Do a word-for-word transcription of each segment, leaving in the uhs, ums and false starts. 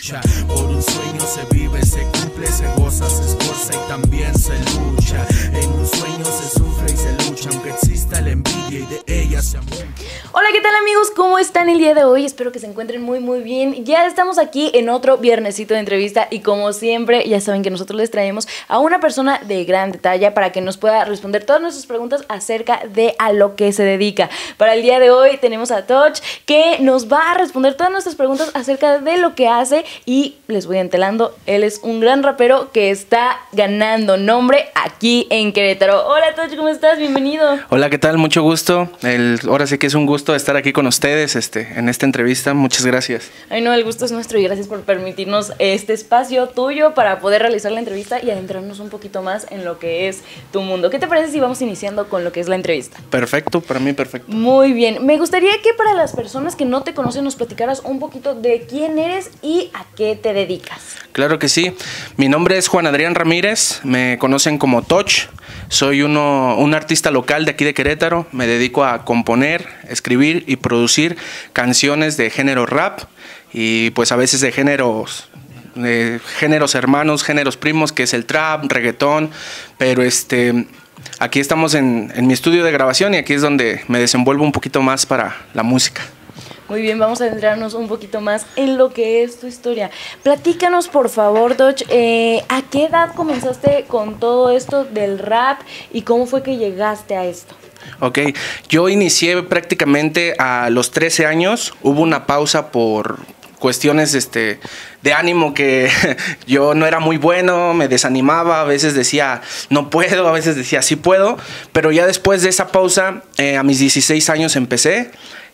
lucha. Por un sueño se vive, se cumple, se goza, se esfuerza y también se lucha. En un sueño se sufre y se lucha, aunque exista la envidia y de ella se amucha. Hola, ¿qué tal amigos? ¿Cómo están el día de hoy? Espero que se encuentren muy muy bien. Ya estamos aquí en otro viernesito de entrevista y como siempre ya saben que nosotros les traemos a una persona de gran detalle para que nos pueda responder todas nuestras preguntas acerca de a lo que se dedica. Para el día de hoy tenemos a Toch, que nos va a responder todas nuestras preguntas acerca de lo que hace y les voy entelando, él es un gran rapero que está ganando nombre aquí en Querétaro. Hola Toch, ¿cómo estás? Bienvenido. Hola, ¿qué tal? Mucho gusto. El, ahora sí que es un gusto estar aquí con ustedes este, en esta entrevista. Muchas gracias. Ay no, el gusto es nuestro y gracias por permitirnos este espacio tuyo para poder realizar la entrevista y adentrarnos un poquito más en lo que es tu mundo. ¿Qué te parece si vamos iniciando con lo que es la entrevista? Perfecto, para mí perfecto. Muy bien, me gustaría que para las personas que no te conocen nos platicaras un poquito de quién eres y a qué te dedicas. Claro que sí. Mi nombre es Juan Adrián Ramírez, me conocen como Toch. Soy uno, un artista local de aquí de Querétaro. Me dedico a componer, escribir y producir canciones de género rap y pues a veces de géneros, de géneros hermanos, géneros primos, que es el trap, reggaetón, pero este... Aquí estamos en, en mi estudio de grabación y aquí es donde me desenvuelvo un poquito más para la música. Muy bien, vamos a adentrarnos un poquito más en lo que es tu historia. Platícanos, por favor, Toch, eh, ¿a qué edad comenzaste con todo esto del rap y cómo fue que llegaste a esto? Ok, yo inicié prácticamente a los trece años. Hubo una pausa por cuestiones este, de ánimo, que yo no era muy bueno, me desanimaba, a veces decía no puedo, a veces decía sí puedo, pero ya después de esa pausa, eh, a mis dieciséis años empecé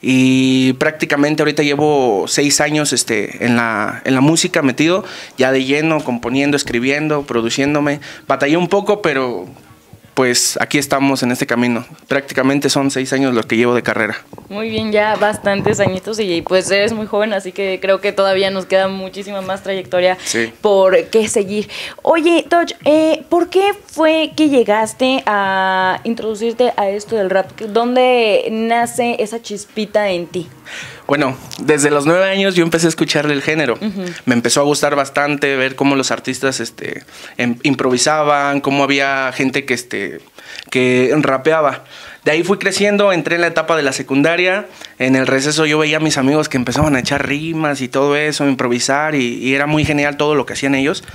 y prácticamente ahorita llevo seis años este, en, la, en la música metido, ya de lleno, componiendo, escribiendo, produciéndome. Batallé un poco, pero pues aquí estamos en este camino. Prácticamente son seis años los que llevo de carrera. Muy bien, ya bastantes añitos y pues eres muy joven, así que creo que todavía nos queda muchísima más trayectoria sí. por qué seguir. Oye, Toch, eh, ¿por qué fue que llegaste a introducirte a esto del rap? ¿Dónde nace esa chispita en ti? Bueno, desde los nueve años yo empecé a escucharle el género. Uh-huh. Me empezó a gustar bastante ver cómo los artistas este, em, improvisaban, cómo había gente que, este, que rapeaba. De ahí fui creciendo, entré en la etapa de la secundaria. En el receso yo veía a mis amigos que empezaban a echar rimas y todo eso, a improvisar, y, y era muy genial todo lo que hacían ellos.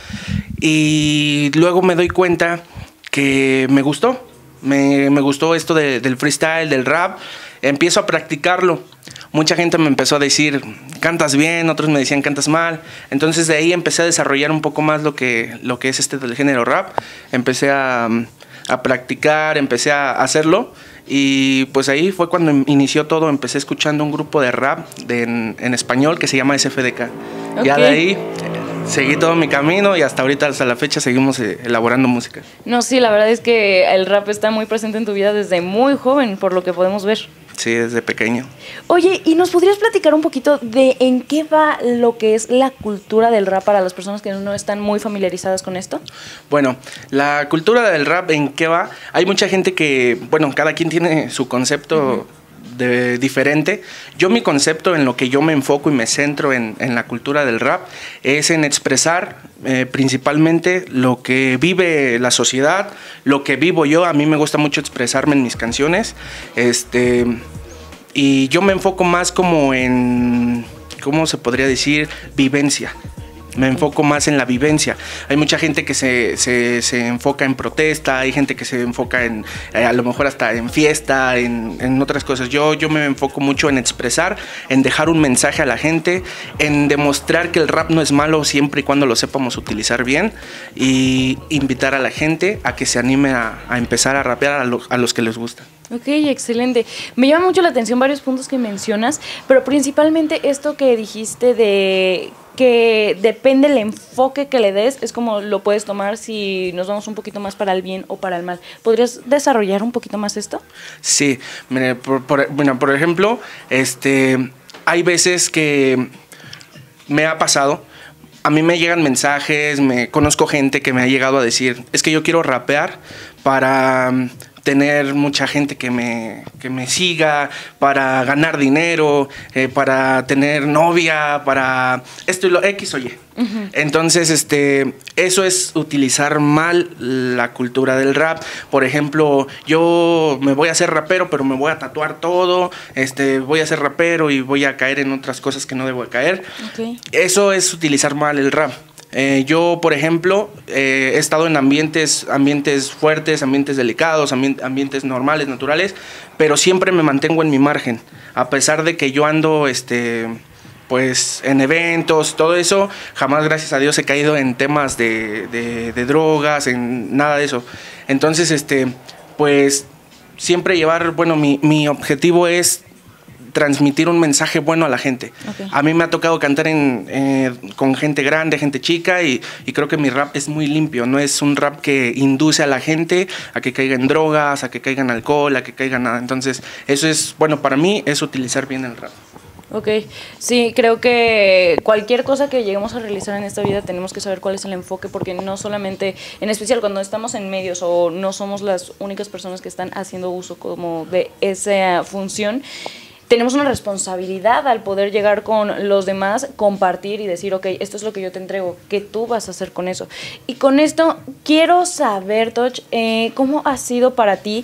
Y luego me doy cuenta que me gustó. Me, me gustó esto de, del freestyle, del rap. Empiezo a practicarlo. Mucha gente me empezó a decir, cantas bien, otros me decían, cantas mal. Entonces de ahí empecé a desarrollar un poco más lo que, lo que es este del género rap. Empecé a, a practicar, empecé a hacerlo. Y pues ahí fue cuando inició todo. Empecé escuchando un grupo de rap de, en, en español que se llama S F D K. Okay. Ya de ahí seguí todo mi camino y hasta ahorita, hasta la fecha, seguimos elaborando música. No, sí, la verdad es que el rap está muy presente en tu vida desde muy joven, por lo que podemos ver. Sí, desde pequeño. Oye, ¿y nos podrías platicar un poquito de en qué va lo que es la cultura del rap para las personas que no están muy familiarizadas con esto? Bueno, la cultura del rap, ¿en qué va? Hay mucha gente que, bueno, cada quien tiene su concepto uh-huh. de, diferente. Yo mi concepto, en lo que yo me enfoco y me centro en, en la cultura del rap, es en expresar eh, principalmente lo que vive la sociedad, lo que vivo yo. A mí me gusta mucho expresarme en mis canciones, este, y yo me enfoco más como en, ¿cómo se podría decir? Vivencia. Me enfoco más en la vivencia. Hay mucha gente que se, se, se enfoca en protesta, hay gente que se enfoca en, eh, a lo mejor hasta en fiesta, en, en otras cosas. Yo, yo me enfoco mucho en expresar, en dejar un mensaje a la gente, en demostrar que el rap no es malo siempre y cuando lo sepamos utilizar bien, y invitar a la gente a que se anime a, a empezar a rapear a, lo, a los que les gusta. Ok, excelente. Me llama mucho la atención varios puntos que mencionas, pero principalmente esto que dijiste de que depende del enfoque que le des, es como lo puedes tomar si nos vamos un poquito más para el bien o para el mal. ¿Podrías desarrollar un poquito más esto? Sí, mire, por, por, bueno, por ejemplo, este, hay veces que me ha pasado, a mí me llegan mensajes, me conozco gente que me ha llegado a decir, es que yo quiero rapear para tener mucha gente que me, que me siga, para ganar dinero, eh, para tener novia, para esto y lo X o Y. Uh-huh. Entonces, este, eso es utilizar mal la cultura del rap. Por ejemplo, yo me voy a hacer rapero, pero me voy a tatuar todo, este, voy a ser rapero y voy a caer en otras cosas que no debo de caer. Okay. Eso es utilizar mal el rap. Eh, yo, por ejemplo, eh, he estado en ambientes, ambientes fuertes, ambientes delicados, ambi- ambientes normales, naturales, pero siempre me mantengo en mi margen. A pesar de que yo ando, este, pues, en eventos, todo eso, jamás, gracias a Dios, he caído en temas de, de, de drogas, en nada de eso. Entonces, este, pues, siempre llevar, bueno, mi, mi objetivo es transmitir un mensaje bueno a la gente. Okay. A mí me ha tocado cantar en, eh, con gente grande, gente chica, y, y creo que mi rap es muy limpio. No es un rap que induce a la gente a que caiga en drogas, a que caiga en alcohol, a que caiga en nada. Entonces, eso es, bueno, para mí es utilizar bien el rap. Ok, sí, creo que cualquier cosa que lleguemos a realizar en esta vida tenemos que saber cuál es el enfoque, porque no solamente, en especial cuando estamos en medios o no somos las únicas personas que están haciendo uso como de esa función, tenemos una responsabilidad al poder llegar con los demás, compartir y decir, ok, esto es lo que yo te entrego, ¿qué tú vas a hacer con eso? Y con esto quiero saber, Toch, eh, ¿cómo ha sido para ti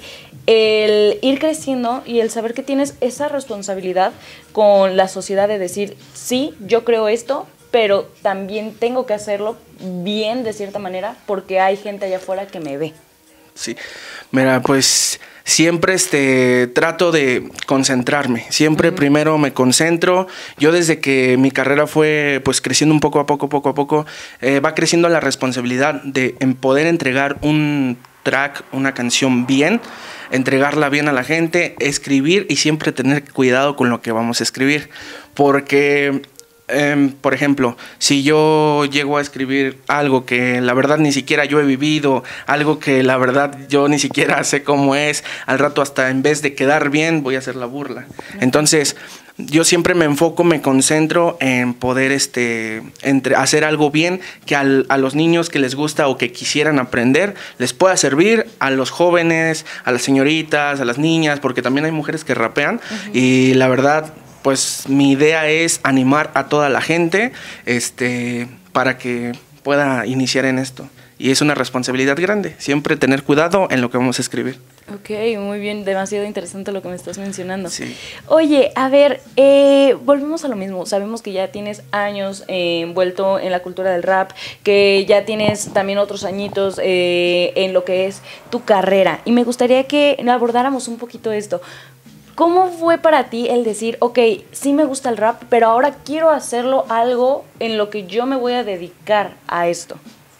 el ir creciendo y el saber que tienes esa responsabilidad con la sociedad de decir, sí, yo creo esto, pero también tengo que hacerlo bien de cierta manera porque hay gente allá afuera que me ve? Sí, mira, pues siempre este, trato de concentrarme, siempre uh-huh. primero me concentro. Yo desde que mi carrera fue pues creciendo un poco a poco, poco a poco, eh, va creciendo la responsabilidad de en poder entregar un track, una canción bien, entregarla bien a la gente, escribir y siempre tener cuidado con lo que vamos a escribir, porque... Um, por ejemplo, si yo llego a escribir algo que la verdad ni siquiera yo he vivido, algo que la verdad yo ni siquiera sé cómo es, al rato hasta en vez de quedar bien voy a hacer la burla. Entonces yo siempre me enfoco, me concentro en poder este, entre, hacer algo bien que al, a los niños que les gusta o que quisieran aprender les pueda servir, a los jóvenes, a las señoritas, a las niñas, porque también hay mujeres que rapean. Uh-huh. Y la verdad, pues mi idea es animar a toda la gente este, para que pueda iniciar en esto. Y es una responsabilidad grande, siempre tener cuidado en lo que vamos a escribir. Ok, muy bien, demasiado interesante lo que me estás mencionando. Sí. Oye, a ver, eh, volvemos a lo mismo. Sabemos que ya tienes años eh, envuelto en la cultura del rap, que ya tienes también otros añitos eh, en lo que es tu carrera. Y me gustaría que abordáramos un poquito esto. ¿Cómo fue para ti el decir, ok, sí me gusta el rap, pero ahora quiero hacerlo algo en lo que yo me voy a dedicar a esto?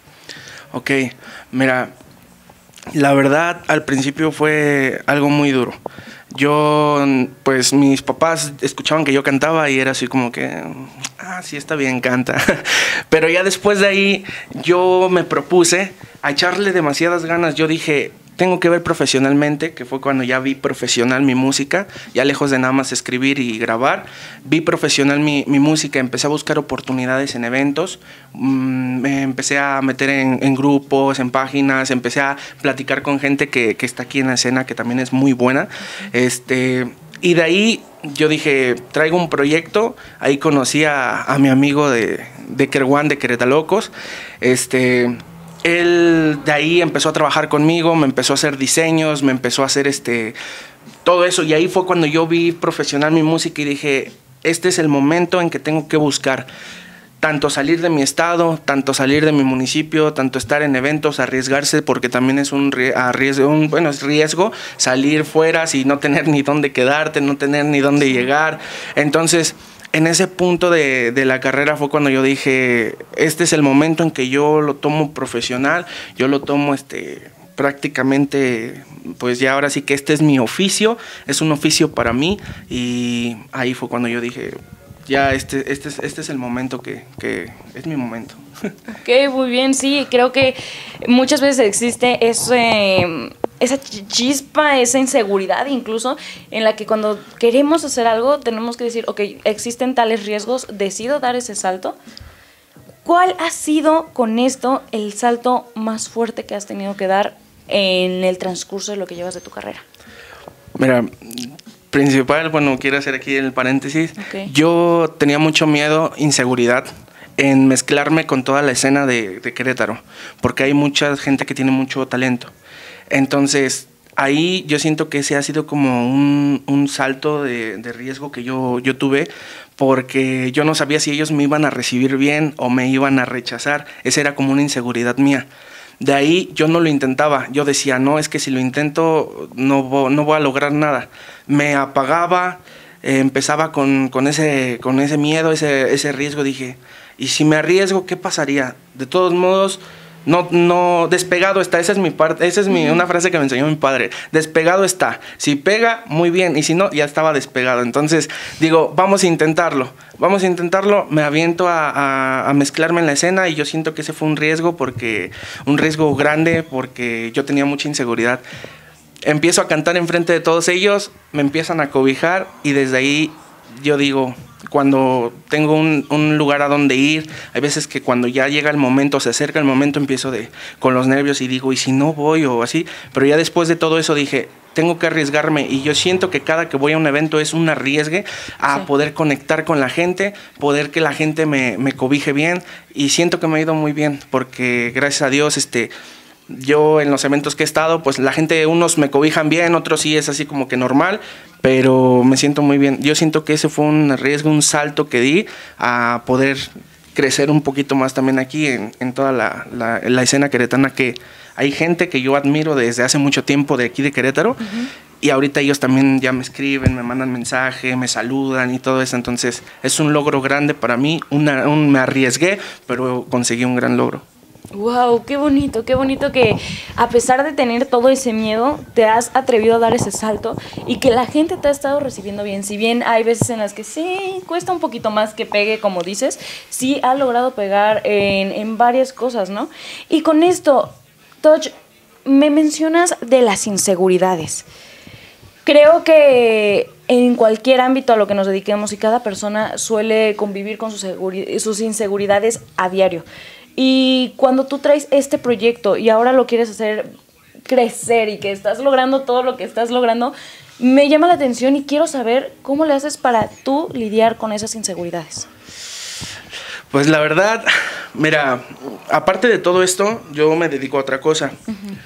Ok, mira, la verdad al principio fue algo muy duro. Yo, pues mis papás escuchaban que yo cantaba y era así como que, ah, sí, está bien, canta. Pero ya después de ahí yo me propuse a echarle demasiadas ganas. Yo dije, tengo que ver profesionalmente, que fue cuando ya vi profesional mi música, ya lejos de nada más escribir y grabar, vi profesional mi, mi música, empecé a buscar oportunidades en eventos, mmm, me empecé a meter en, en grupos, en páginas, empecé a platicar con gente que, que está aquí en la escena, que también es muy buena, este, y de ahí yo dije, traigo un proyecto, ahí conocí a, a mi amigo de, de Kerwan, de Queretalocos, este... Él de ahí empezó a trabajar conmigo, me empezó a hacer diseños, me empezó a hacer este, todo eso. Y ahí fue cuando yo vi profesional mi música y dije, este es el momento en que tengo que buscar tanto salir de mi estado, tanto salir de mi municipio, tanto estar en eventos, arriesgarse, porque también es un, arriesgo, un bueno, es riesgo salir fuera y no tener ni dónde quedarte, no tener ni dónde llegar. Entonces, en ese punto de, de la carrera fue cuando yo dije, este es el momento en que yo lo tomo profesional, yo lo tomo este, prácticamente, pues ya ahora sí que este es mi oficio, es un oficio para mí, y ahí fue cuando yo dije, ya este, este, es, este es el momento que, que es mi momento. Ok, muy bien, sí, creo que muchas veces existe ese... esa chispa, esa inseguridad incluso, en la que cuando queremos hacer algo tenemos que decir, ok, existen tales riesgos, decido dar ese salto. ¿Cuál ha sido con esto el salto más fuerte que has tenido que dar en el transcurso de lo que llevas de tu carrera? Mira, principal, bueno, quiero hacer aquí el paréntesis. Okay. Yo tenía mucho miedo, inseguridad en mezclarme con toda la escena de, de Querétaro, porque hay mucha gente que tiene mucho talento. Entonces, ahí yo siento que ese ha sido como un, un salto de, de riesgo que yo, yo tuve, porque yo no sabía si ellos me iban a recibir bien o me iban a rechazar. Esa era como una inseguridad mía. De ahí yo no lo intentaba, yo decía, no, es que si lo intento no, vo, no voy a lograr nada. Me apagaba, eh, empezaba con, con, ese, con ese miedo, ese, ese riesgo, dije, ¿y si me arriesgo, qué pasaría? De todos modos, no, no, despegado está, esa es mi parte, esa es mi, una frase que me enseñó mi padre, despegado está, si pega, muy bien, y si no, ya estaba despegado. Entonces digo, vamos a intentarlo, vamos a intentarlo, me aviento a, a, a mezclarme en la escena y yo siento que ese fue un riesgo, porque un riesgo grande, porque yo tenía mucha inseguridad. Empiezo a cantar enfrente de todos ellos, me empiezan a cobijar y desde ahí yo digo, cuando tengo un, un lugar a donde ir, hay veces que cuando ya llega el momento, se acerca el momento, empiezo de, con los nervios y digo, ¿y si no voy o así? Pero ya después de todo eso dije, tengo que arriesgarme, y yo siento que cada que voy a un evento es un arriesgue a sí. poder conectar con la gente, poder que la gente me, me cobije bien, y siento que me ha ido muy bien, porque gracias a Dios, este... yo en los eventos que he estado, pues la gente, unos me cobijan bien, otros sí es así como que normal, pero me siento muy bien. Yo siento que ese fue un riesgo, un salto que di a poder crecer un poquito más también aquí en, en toda la, la, la escena queretana, que hay gente que yo admiro desde hace mucho tiempo de aquí de Querétaro, uh-huh. y ahorita ellos también ya me escriben, me mandan mensaje, me saludan y todo eso. Entonces es un logro grande para mí, una, un, me arriesgué, pero conseguí un gran logro. Wow, qué bonito, qué bonito que a pesar de tener todo ese miedo, te has atrevido a dar ese salto y que la gente te ha estado recibiendo bien. Si bien hay veces en las que sí, cuesta un poquito más que pegue, como dices, sí ha logrado pegar en, en varias cosas, ¿no? Y con esto, Toch, me mencionas de las inseguridades. Creo que en cualquier ámbito a lo que nos dediquemos, y cada persona suele convivir con sus, seguri- sus inseguridades a diario. Y cuando tú traes este proyecto y ahora lo quieres hacer crecer y que estás logrando todo lo que estás logrando, me llama la atención y quiero saber cómo le haces para tú lidiar con esas inseguridades. Pues la verdad, mira, aparte de todo esto, yo me dedico a otra cosa. Uh-huh.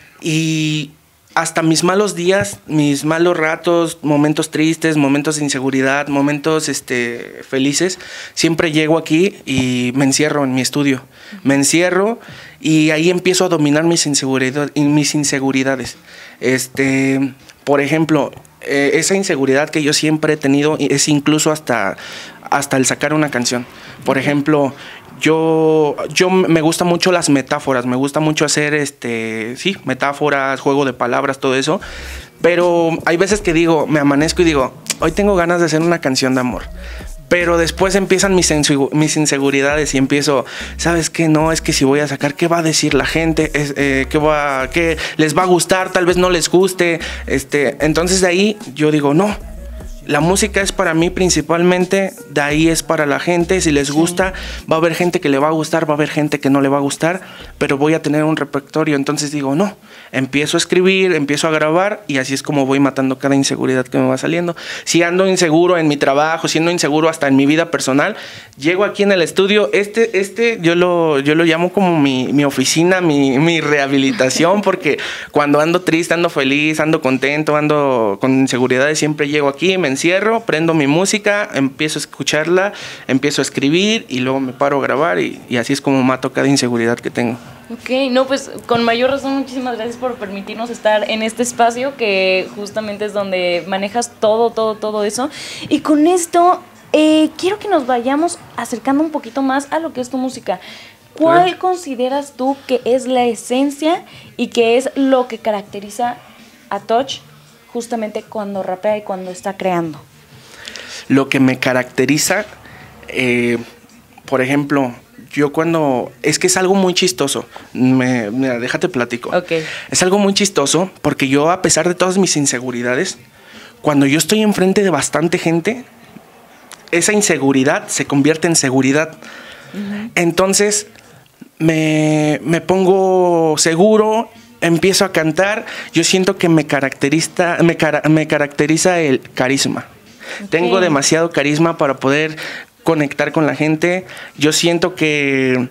Y hasta mis malos días, mis malos ratos, momentos tristes, momentos de inseguridad, momentos este, felices, siempre llego aquí y me encierro en mi estudio. Me encierro y ahí empiezo a dominar mis inseguridades. Mis inseguridades. Este, por ejemplo, eh, esa inseguridad que yo siempre he tenido es incluso hasta, hasta el sacar una canción. Por ejemplo, Yo, yo me gusta mucho las metáforas, me gusta mucho hacer, este, sí, metáforas, juego de palabras, todo eso. Pero hay veces que digo, me amanezco y digo, hoy tengo ganas de hacer una canción de amor. Pero después empiezan mis, mis inseguridades y empiezo, ¿sabes qué? No, es que si voy a sacar, ¿qué va a decir la gente? Es, eh, ¿qué, va, ¿Qué les va a gustar? Tal vez no les guste. Este, entonces de ahí yo digo, no. La música es para mí principalmente, de ahí es para la gente. Si les gusta, sí. va a haber gente que le va a gustar, va a haber gente que no le va a gustar, pero voy a tener un repertorio. Entonces digo, no, empiezo a escribir, empiezo a grabar y así es como voy matando cada inseguridad que me va saliendo. Si ando inseguro en mi trabajo, si ando inseguro hasta en mi vida personal, llego aquí en el estudio, este, este yo lo, yo lo llamo como mi, mi oficina, mi, mi rehabilitación, porque cuando ando triste, ando feliz, ando contento, ando con inseguridades, siempre llego aquí, me encierro, prendo mi música, empiezo a escucharla, empiezo a escribir y luego me paro a grabar y, y así es como mato cada inseguridad que tengo. Ok, no, pues con mayor razón, muchísimas gracias por permitirnos estar en este espacio que justamente es donde manejas todo, todo, todo eso. Y con esto eh, quiero que nos vayamos acercando un poquito más a lo que es tu música. ¿Cuál ¿Eh? consideras tú que es la esencia y que es lo que caracteriza a Toch justamente cuando rapea y cuando está creando? Lo que me caracteriza, eh, por ejemplo, yo cuando... Es que es algo muy chistoso. Me, mira, déjate platico. Okay. Es algo muy chistoso porque yo, a pesar de todas mis inseguridades, cuando yo estoy enfrente de bastante gente, esa inseguridad se convierte en seguridad. Uh-huh. Entonces, me, me pongo seguro empiezo a cantar, yo siento que me caracteriza, me, cara, me caracteriza el carisma. Okay. Tengo demasiado carisma para poder conectar con la gente. Yo siento que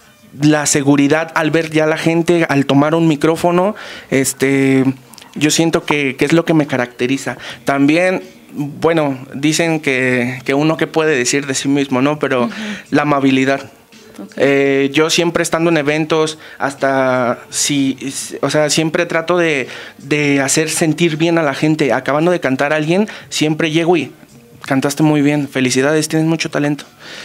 la seguridad al ver ya a la gente, al tomar un micrófono, este, yo siento que, que es lo que me caracteriza. También, bueno, dicen que, que uno que puede decir de sí mismo, ¿no? Pero uh-huh. la amabilidad. Okay. Eh, yo siempre estando en eventos, hasta si, o sea, siempre trato de, de hacer sentir bien a la gente. Acabando de cantar a alguien, siempre llego y cantaste muy bien, felicidades, tienes mucho talento.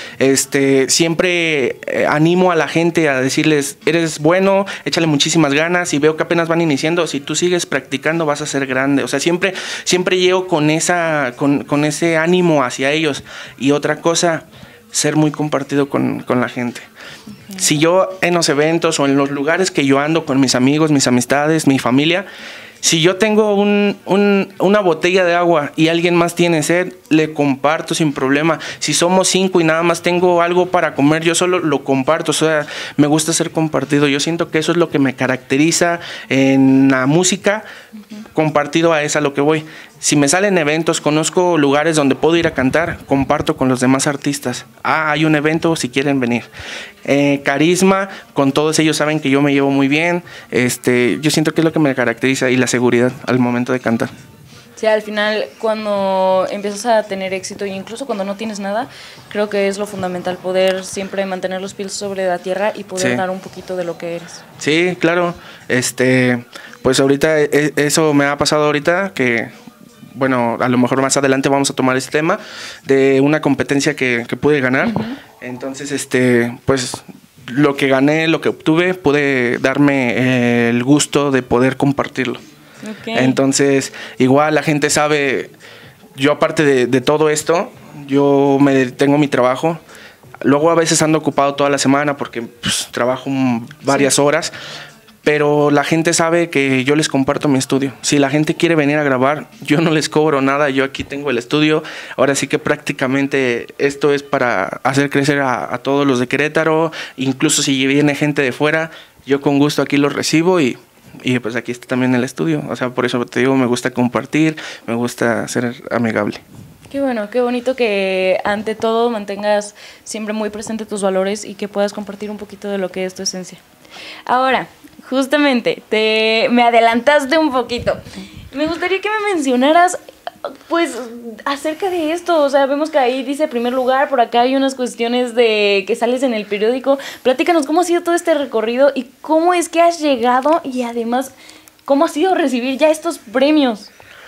Este, siempre eh, animo a la gente a decirles, eres bueno, échale muchísimas ganas, y veo que apenas van iniciando, si tú sigues practicando vas a ser grande. O sea, siempre, siempre llego con, esa, con, con ese ánimo hacia ellos. Y otra cosa, ser muy compartido con, con la gente. Okay. Si yo en los eventos o en los lugares que yo ando con mis amigos, mis amistades, mi familia, si yo tengo un, un, una botella de agua y alguien más tiene sed, le comparto sin problema. Si somos cinco y nada más tengo algo para comer, yo solo lo comparto. O sea, me gusta ser compartido. Yo siento que eso es lo que me caracteriza en la música. Uh-huh. Compartido a eso a lo que voy. Si me salen eventos, conozco lugares donde puedo ir a cantar, comparto con los demás artistas. Ah, hay un evento, si quieren venir. Eh, carisma, con todos ellos saben que yo me llevo muy bien. Este, yo siento que es lo que me caracteriza, y la seguridad al momento de cantar. Sí, al final, cuando empiezas a tener éxito, e incluso cuando no tienes nada, creo que es lo fundamental, poder siempre mantener los pies sobre la tierra y poder sí. dar un poquito de lo que eres. Sí, claro. Este, pues ahorita, eso me ha pasado ahorita, que bueno, a lo mejor más adelante vamos a tomar este tema de una competencia que, que pude ganar. Uh-huh. Entonces, este, pues lo que gané, lo que obtuve, pude darme eh, el gusto de poder compartirlo. Okay. Entonces, igual la gente sabe, yo aparte de, de todo esto, yo me tengo mi trabajo. Luego a veces ando ocupado toda la semana porque pues, trabajo varias sí. horas. Pero la gente sabe que yo les comparto mi estudio. Si la gente quiere venir a grabar, yo no les cobro nada. Yo aquí tengo el estudio. Ahora sí que prácticamente esto es para hacer crecer a, a todos los de Querétaro. Incluso si viene gente de fuera, yo con gusto aquí los recibo y, y pues aquí está también el estudio. O sea, por eso te digo, me gusta compartir, me gusta ser amigable. Qué bueno, qué bonito que ante todo mantengas siempre muy presente tus valores y que puedas compartir un poquito de lo que es tu esencia. Ahora, justamente, te, me adelantaste un poquito. Me gustaría que me mencionaras, pues, acerca de esto. O sea, vemos que ahí dice primer lugar, por acá hay unas cuestiones de que sales en el periódico. Platícanos cómo ha sido todo este recorrido y cómo es que has llegado y además, cómo ha sido recibir ya estos premios.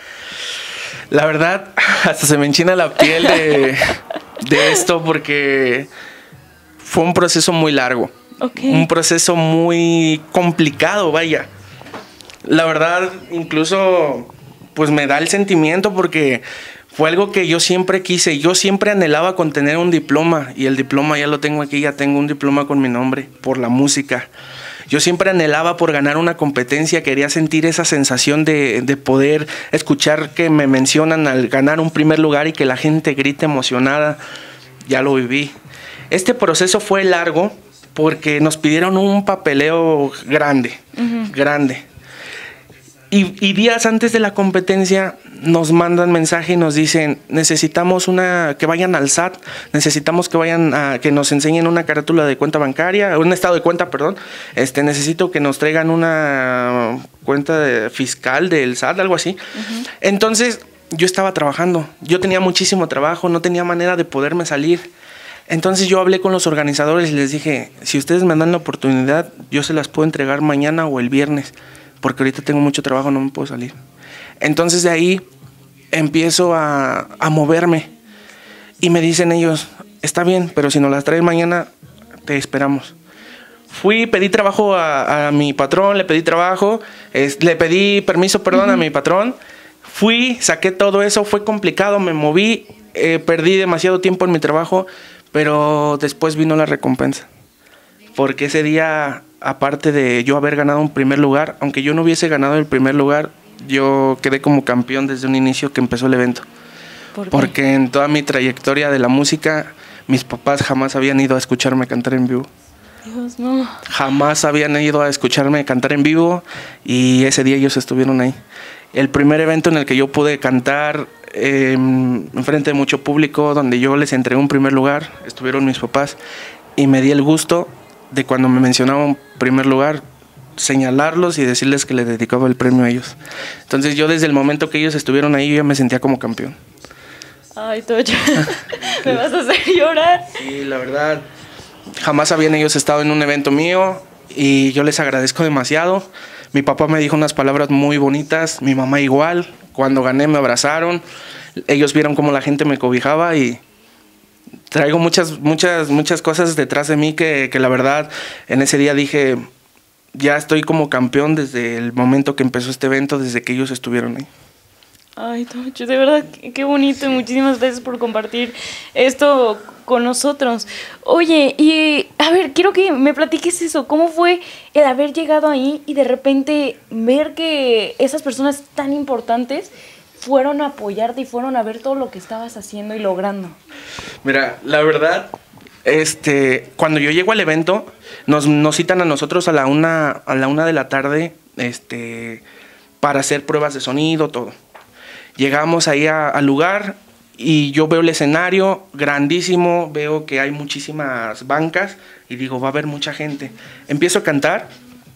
La verdad, hasta se me enchina la piel de, de esto porque fue un proceso muy largo. Okay. Un proceso muy complicado, vaya. La verdad, incluso, pues me da el sentimiento porque fue algo que yo siempre quise. Yo siempre anhelaba con tener un diploma y el diploma ya lo tengo aquí, ya tengo un diploma con mi nombre por la música. Yo siempre anhelaba por ganar una competencia, quería sentir esa sensación de, de poder escuchar que me mencionan al ganar un primer lugar y que la gente grite emocionada. Ya lo viví. Este proceso fue largo porque nos pidieron un papeleo grande, uh-huh. grande. Y, y días antes de la competencia nos mandan mensaje y nos dicen, necesitamos una que vayan al S A T, necesitamos que vayan a que nos enseñen una carátula de cuenta bancaria, un estado de cuenta, perdón. Este, necesito que nos traigan una cuenta de fiscal del S A T, algo así. Uh-huh. Entonces, yo estaba trabajando, yo tenía muchísimo trabajo, no tenía manera de poderme salir. Entonces yo hablé con los organizadores y les dije, si ustedes me dan la oportunidad, yo se las puedo entregar mañana o el viernes, porque ahorita tengo mucho trabajo, no me puedo salir. Entonces de ahí empiezo a, a moverme y me dicen ellos, está bien, pero si nos las traes mañana, te esperamos. Fui, pedí trabajo a, a mi patrón, le pedí trabajo, es, le pedí permiso, perdón, uh-huh. a mi patrón. Fui, saqué todo eso, fue complicado, me moví, eh, perdí demasiado tiempo en mi trabajo, pero después vino la recompensa. Porque ese día, aparte de yo haber ganado un primer lugar, aunque yo no hubiese ganado el primer lugar, yo quedé como campeón desde un inicio que empezó el evento. ¿Por qué? Porque en toda mi trayectoria de la música, mis papás jamás habían ido a escucharme cantar en vivo. Dios, no. Jamás habían ido a escucharme cantar en vivo y ese día ellos estuvieron ahí. El primer evento en el que yo pude cantar eh, enfrente de mucho público, donde yo les entregué un primer lugar, estuvieron mis papás y me di el gusto de cuando me mencionaban primer lugar, señalarlos y decirles que les dedicaba el premio a ellos. Entonces yo desde el momento que ellos estuvieron ahí, yo ya me sentía como campeón. Ay, Tocho, me vas a hacer llorar. Sí, la verdad, jamás habían ellos estado en un evento mío y yo les agradezco demasiado. Mi papá me dijo unas palabras muy bonitas, mi mamá igual. Cuando gané me abrazaron, ellos vieron cómo la gente me cobijaba y traigo muchas, muchas, muchas cosas detrás de mí que, que la verdad en ese día dije, ya estoy como campeón desde el momento que empezó este evento, desde que ellos estuvieron ahí. Ay, Tocho, de verdad, qué bonito y muchísimas gracias por compartir esto con nosotros. Oye, y a ver, quiero que me platiques eso, ¿cómo fue el haber llegado ahí y de repente ver que esas personas tan importantes fueron a apoyarte y fueron a ver todo lo que estabas haciendo y logrando? Mira, la verdad, este, cuando yo llego al evento, nos, nos citan a nosotros a la una, a la una de la tarde, este, para hacer pruebas de sonido, todo. Llegamos ahí a, al lugar y yo veo el escenario grandísimo, veo que hay muchísimas bancas y digo, va a haber mucha gente. Empiezo a cantar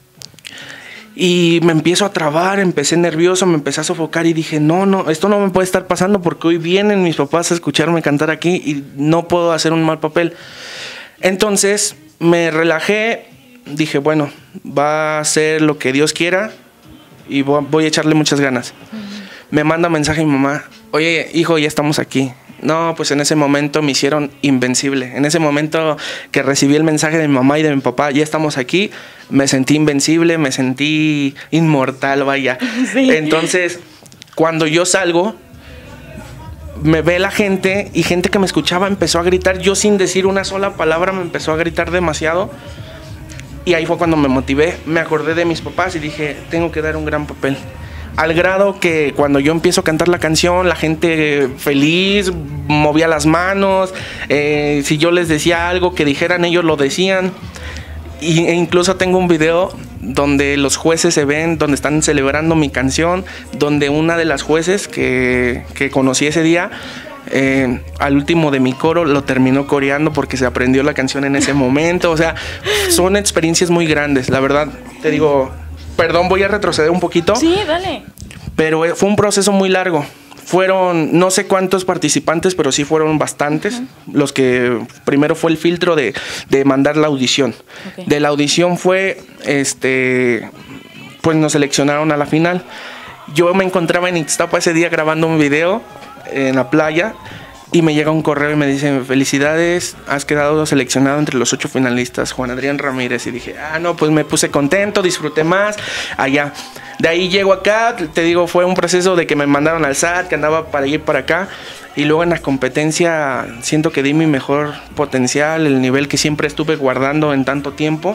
y me empiezo a trabar, empecé nervioso, me empecé a sofocar y dije, no, no, esto no me puede estar pasando porque hoy vienen mis papás a escucharme cantar aquí y no puedo hacer un mal papel. Entonces me relajé, dije, bueno, va a ser lo que Dios quiera y voy a echarle muchas ganas. Me manda mensaje mi mamá, oye, hijo, ya estamos aquí. No, pues en ese momento me hicieron invencible. En ese momento que recibí el mensaje de mi mamá y de mi papá, ya estamos aquí, me sentí invencible, me sentí inmortal, vaya. Sí. Entonces, cuando yo salgo, me ve la gente y gente que me escuchaba empezó a gritar. Yo sin decir una sola palabra me empezó a gritar demasiado. Y ahí fue cuando me motivé, me acordé de mis papás y dije, tengo que dar un gran papel. Al grado que cuando yo empiezo a cantar la canción, la gente feliz, movía las manos, eh, si yo les decía algo que dijeran, ellos lo decían. Y, e incluso tengo un video donde los jueces se ven, donde están celebrando mi canción, donde una de las jueces que, que conocí ese día, eh, al último de mi coro lo terminó coreando porque se aprendió la canción en ese momento. O sea, son experiencias muy grandes, la verdad, te digo... Perdón, voy a retroceder un poquito. Sí, dale. Pero fue un proceso muy largo. Fueron no sé cuántos participantes, pero sí fueron bastantes. Uh-huh. Los que primero fue el filtro de, de mandar la audición. Okay. De la audición fue, este, pues nos seleccionaron a la final. Yo me encontraba en Ixtapa ese día grabando un video en la playa. Y me llega un correo y me dicen, felicidades, has quedado seleccionado entre los ocho finalistas, Juan Adrián Ramírez. Y dije, ah, no, pues me puse contento, disfruté más, allá. De ahí llego acá, te digo, fue un proceso de que me mandaron al S A T, que andaba para ir para acá. Y luego en la competencia siento que di mi mejor potencial, el nivel que siempre estuve guardando en tanto tiempo.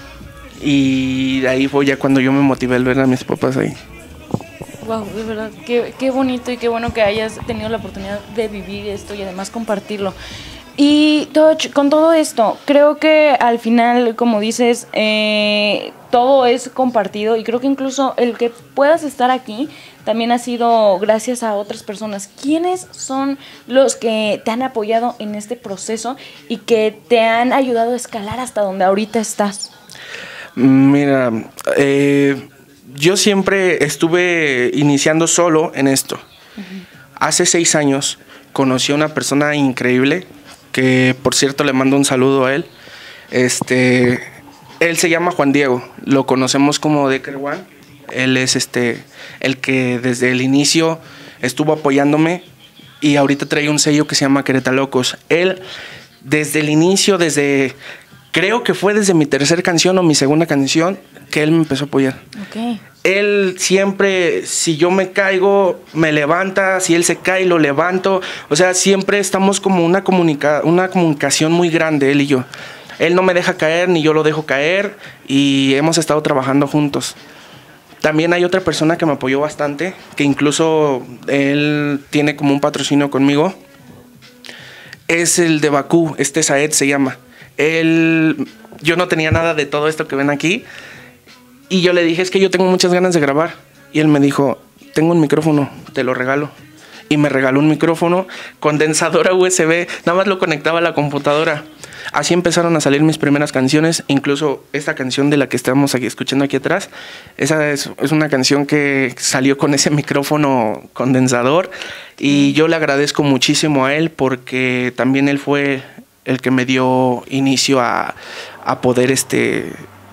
Y de ahí fue ya cuando yo me motivé al ver a mis papás ahí. Wow, de verdad, qué, qué bonito y qué bueno que hayas tenido la oportunidad de vivir esto y además compartirlo. Y Toch, con todo esto, creo que al final, como dices, eh, todo es compartido y creo que incluso el que puedas estar aquí también ha sido gracias a otras personas. ¿Quiénes son los que te han apoyado en este proceso y que te han ayudado a escalar hasta donde ahorita estás? Mira, eh... yo siempre estuve iniciando solo en esto. Uh-huh. Hace seis años conocí a una persona increíble, que por cierto le mando un saludo a él. Este, él se llama Juan Diego, lo conocemos como Decker One. Él es este, el que desde el inicio estuvo apoyándome y ahorita trae un sello que se llama Queretalocos. Él desde el inicio, desde... creo que fue desde mi tercera canción o mi segunda canción que él me empezó a apoyar. Okay. Él siempre, si yo me caigo, me levanta, si él se cae, lo levanto. O sea, siempre estamos como una, comunica una comunicación muy grande, él y yo. Él no me deja caer, ni yo lo dejo caer, y hemos estado trabajando juntos. También hay otra persona que me apoyó bastante, que incluso él tiene como un patrocinio conmigo. Es el de Bakú, este Saed se llama. él, yo no tenía nada de todo esto que ven aquí. Y yo le dije, es que yo tengo muchas ganas de grabar. Y él me dijo, tengo un micrófono, te lo regalo. Y me regaló un micrófono, condensadora U S B, nada más lo conectaba a la computadora. Así empezaron a salir mis primeras canciones, incluso esta canción de la que estamos aquí escuchando aquí atrás. Esa es, es una canción que salió con ese micrófono condensador y yo le agradezco muchísimo a él porque también él fue el que me dio inicio a, a poder este,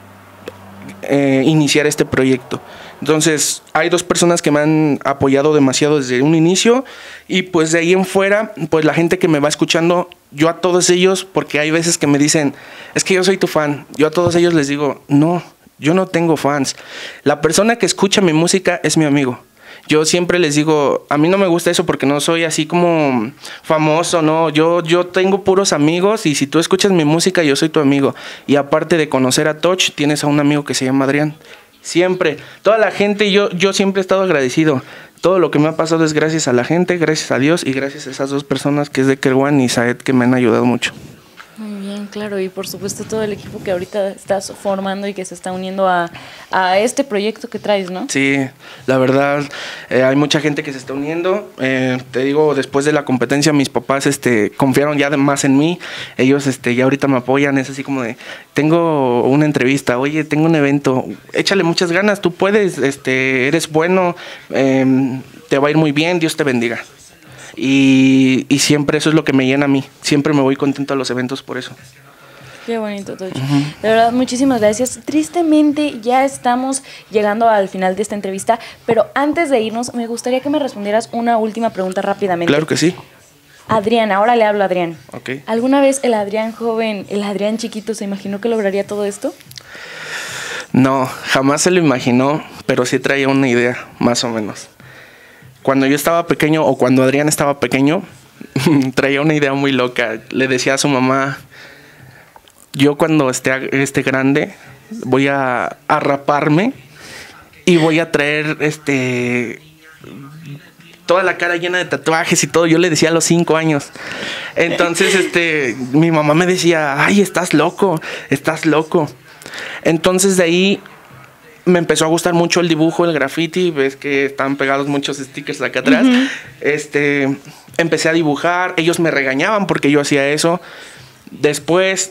eh, iniciar este proyecto. Entonces, hay dos personas que me han apoyado demasiado desde un inicio y pues de ahí en fuera, pues la gente que me va escuchando, yo a todos ellos, porque hay veces que me dicen, es que yo soy tu fan, yo a todos ellos les digo, no, yo no tengo fans. La persona que escucha mi música es mi amigo. Yo siempre les digo, a mí no me gusta eso porque no soy así como famoso, no, yo, yo tengo puros amigos y si tú escuchas mi música, yo soy tu amigo. Y aparte de conocer a Toch, tienes a un amigo que se llama Adrián. Siempre, toda la gente, yo, yo siempre he estado agradecido. Todo lo que me ha pasado es gracias a la gente, gracias a Dios y gracias a esas dos personas que es de Kerwan y Saed que me han ayudado mucho. Muy bien, claro, y por supuesto todo el equipo que ahorita estás formando y que se está uniendo a, a este proyecto que traes, ¿no? Sí, la verdad, eh, hay mucha gente que se está uniendo. Eh, te digo, después de la competencia, mis papás este, confiaron ya más en mí. Ellos este, ya ahorita me apoyan, es así como de, tengo una entrevista, oye, tengo un evento, échale muchas ganas, tú puedes, este, eres bueno, eh, te va a ir muy bien, Dios te bendiga. Y, y siempre eso es lo que me llena a mí. Siempre me voy contento a los eventos por eso. Qué bonito, Toch. Uh-huh. De verdad, muchísimas gracias. Tristemente ya estamos llegando al final de esta entrevista, pero antes de irnos me gustaría que me respondieras una última pregunta rápidamente. Claro que sí. Adrián, ahora le hablo a Adrián. Okay. ¿Alguna vez el Adrián joven, el Adrián chiquito, se imaginó que lograría todo esto? No, jamás se lo imaginó, pero sí traía una idea, más o menos. Cuando yo estaba pequeño, o cuando Adrián estaba pequeño, traía una idea muy loca. Le decía a su mamá, yo cuando esté, esté grande voy a, a raparme y voy a traer este toda la cara llena de tatuajes y todo. Yo le decía a los cinco años. Entonces este, mi mamá me decía, ay, estás loco, estás loco. Entonces de ahí me empezó a gustar mucho el dibujo, el graffiti. Ves que están pegados muchos stickers acá atrás. Uh-huh. Este, empecé a dibujar. Ellos me regañaban porque yo hacía eso. Después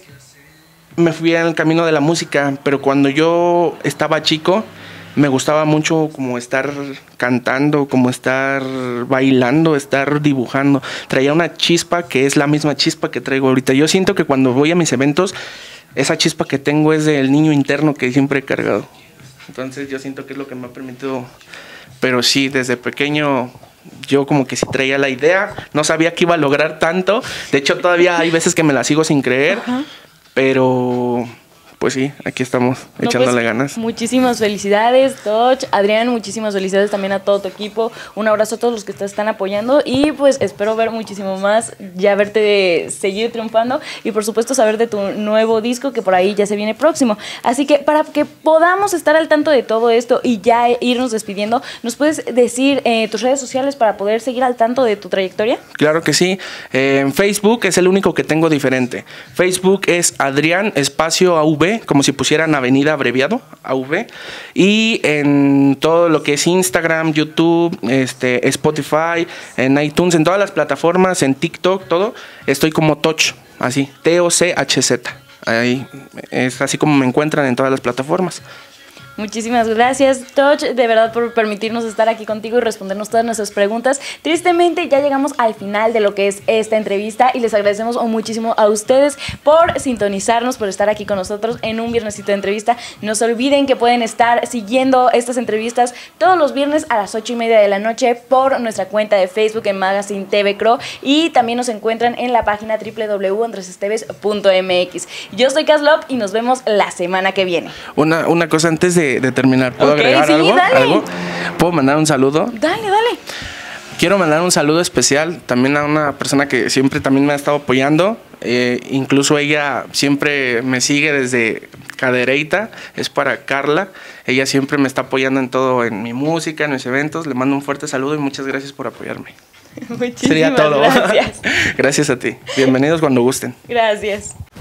me fui al camino de la música. Pero cuando yo estaba chico, me gustaba mucho como estar cantando, como estar bailando, estar dibujando. Traía una chispa que es la misma chispa que traigo ahorita. Yo siento que cuando voy a mis eventos, esa chispa que tengo es del niño interno que siempre he cargado. Entonces yo siento que es lo que me ha permitido, pero sí, desde pequeño yo como que sí traía la idea, no sabía que iba a lograr tanto, de hecho todavía hay veces que me la sigo sin creer, uh-huh. Pero pues sí, aquí estamos no, echándole pues, ganas. Muchísimas felicidades, Toch, Adrián, muchísimas felicidades también a todo tu equipo. Un abrazo a todos los que te están apoyando y pues espero ver muchísimo más, ya verte seguir triunfando y por supuesto saber de tu nuevo disco que por ahí ya se viene próximo. Así que para que podamos estar al tanto de todo esto y ya irnos despidiendo, ¿nos puedes decir eh, tus redes sociales para poder seguir al tanto de tu trayectoria? Claro que sí. Eh, en Facebook es el único que tengo diferente. Facebook es Adrián espacio A V, como si pusieran avenida abreviado, A V, y en todo lo que es Instagram, YouTube, este, Spotify, en iTunes, en todas las plataformas, en TikTok, todo, estoy como Toch, así, T O C H Z, ahí es así como me encuentran en todas las plataformas. Muchísimas gracias, Toch, de verdad por permitirnos estar aquí contigo y respondernos todas nuestras preguntas. Tristemente ya llegamos al final de lo que es esta entrevista y les agradecemos muchísimo a ustedes por sintonizarnos, por estar aquí con nosotros en un viernesito de entrevista. No se olviden que pueden estar siguiendo estas entrevistas todos los viernes a las ocho y media de la noche por nuestra cuenta de Facebook en Magazine T V Cro y también nos encuentran en la página doble u doble u doble u punto andres esteves punto m x. Yo soy Caslop y nos vemos la semana que viene. Una, una cosa antes de De, de terminar, ¿puedo okay, agregar sí, algo? Dale. ¿Algo? ¿Puedo mandar un saludo? Dale, dale. Quiero mandar un saludo especial también a una persona que siempre también me ha estado apoyando. Eh, incluso ella siempre me sigue desde Cadereyta, es para Carla. Ella siempre me está apoyando en todo, en mi música, en mis eventos. Le mando un fuerte saludo y muchas gracias por apoyarme. Muchísimas Sería todo. Gracias. Gracias a ti. Bienvenidos cuando gusten. Gracias.